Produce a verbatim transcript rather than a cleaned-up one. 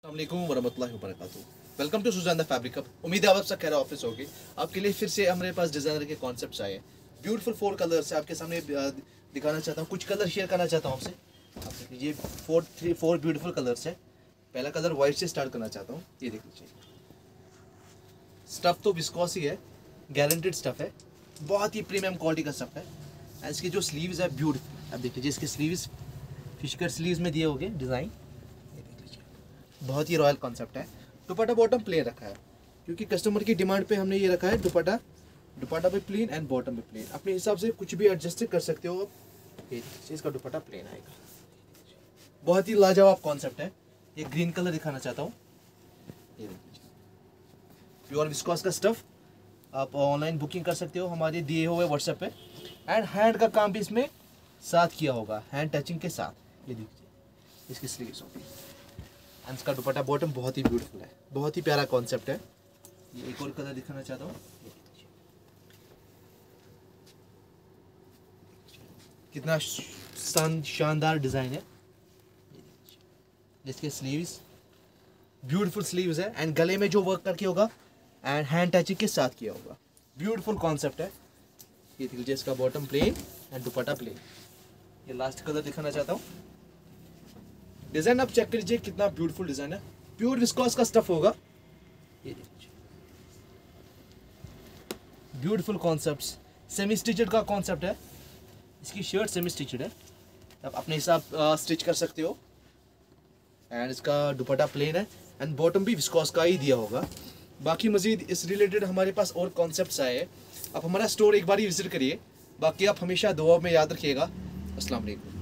अस्सलामुअलैकुम वरहमतुल्लाहि वबरकातुहू। Welcome to Sujan the fabric hub. उम्मीद है आप सब खैर ऑफिस होगी। आपके लिए फिर से हमारे पास डिज़ाइनर के कॉन्सेप्ट्स आए हैं। ब्यूटीफुल फोर कलर्स है, आपके सामने दिखाना चाहता हूँ, कुछ कलर शेयर करना चाहता हूँ आपसे। आप देख लीजिए, four three four beautiful colours है। पहला कलर वाइट से स्टार्ट करना चाहता हूँ। ये देख लीजिए, स्टफ़ तो विस्कॉस ही है, गारंटेड स्टफ़ है, बहुत ही प्रीमियम क्वालिटी का स्टफ़ है। एंड इसकी जो स्लीव्स है ब्यूटीफुल, अब देख लीजिए इसके स्लीव्स फिश कट स्लीव्स में दिए होंगे डिज़ाइन। बहुत ही रॉयल कॉन्सेप्ट है। दुपट्टा बॉटम प्लेन रखा है क्योंकि कस्टमर की डिमांड पे हमने ये रखा है। दुपट्टा दुपट्टा पे प्लेन एंड बॉटम पे प्लेन, अपने हिसाब से कुछ भी एडजस्ट कर सकते हो आप। ये इसका दुपट्टा प्लेन आएगा। बहुत ही लाजवाब कॉन्सेप्ट है। ये ग्रीन कलर दिखाना चाहता हूँ। ये प्योर विस्कॉस का स्टफ, आप ऑनलाइन बुकिंग कर सकते हो हमारे दिए हुए व्हाट्सएप पे। एंड हैंड का काम भी इसमें साथ किया होगा, हैंड टचिंग के साथ। ये देखिए इसकी स्लीव्स होगी एंड इसका दुपट्टा बॉटम बहुत ही ब्यूटीफुल है, बहुत ही प्यारा कॉन्सेप्ट है। ये एक और कलर दिखाना चाहता हूँ। कितना शानदार डिज़ाइन है। इसके स्लीव्स ब्यूटीफुल स्लीव्स है एंड गले में जो वर्क करके होगा एंड हैंड टचिंग के साथ किया होगा। ब्यूटीफुल कॉन्सेप्ट है। ये देखिए इसका bottom plain and dupatta plain. ये लास्ट कलर दिखाना चाहता हूँ। डिजाइन आप चेक कीजिए, कितना ब्यूटीफुल डिजाइन है। प्योर विस्कॉस का स्टफ होगा। ये देखिए ब्यूटीफुल कॉन्सेप्ट्स, सेमी स्टिचड का कॉन्सेप्ट है। इसकी शर्ट सेमी स्टिचड है, आप अपने हिसाब स्टिच कर सकते हो। एंड इसका दुपट्टा प्लेन है एंड बॉटम भी विस्कॉस का ही दिया होगा। बाकी मजीद इस रिलेटेड हमारे पास और कॉन्सेप्ट्स आए हैं। आप हमारा स्टोर एक बार ही विजिट करिए। बाकी आप हमेशा दुआ में याद रखिएगा। अस्सलाम वालेकुम।